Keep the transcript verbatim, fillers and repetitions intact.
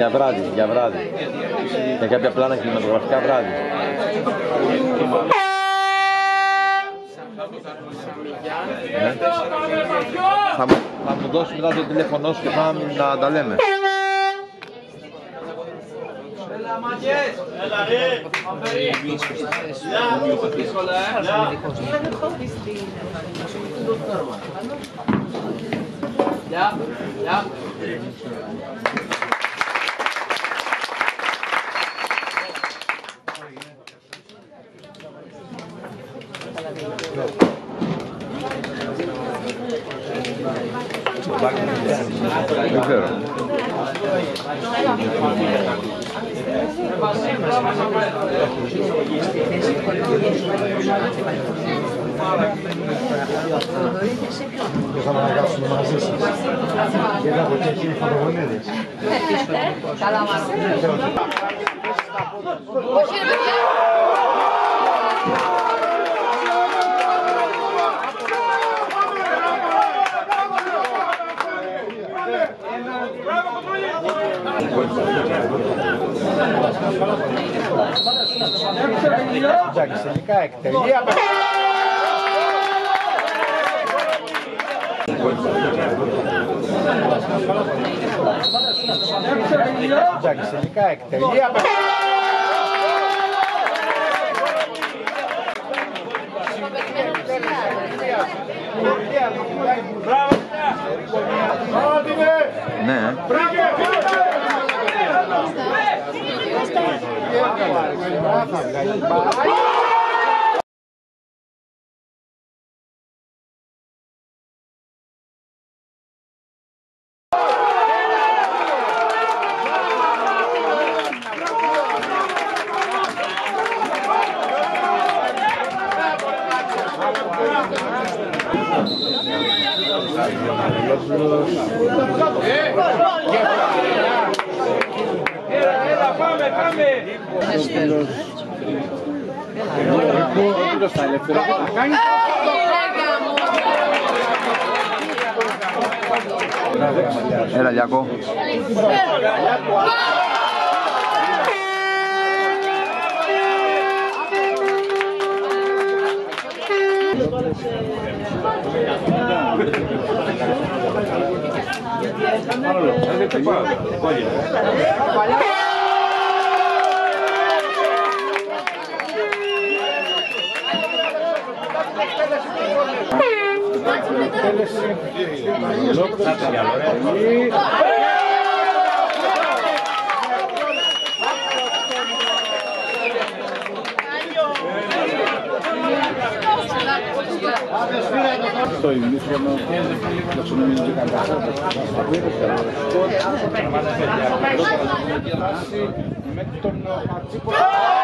για βράδυ, για βράδυ. Για κάποια πλάνα κινηματογραφικά βράδυ. Ναι. Θα, μου, θα μου δώσει μετά το τηλέφωνο σου και θα να τα λέμε. Ja, ja. Δεν ξέρω. Και θα αναγκάσουμε μαζί σας. Γιατί από εκεί έχει φωτογονίδες. Καλά μας. Όχι ρε παιδιά. Τζάκης, τελικά εκτελεί. Τζάκης, τελικά εκτελεί. Ναι. Έλα, πάμε, πάμε! Έλα, Λιάκο. Στο ημίχρονο δοξονομίζει κατάσταση με τον Ματσίπολα.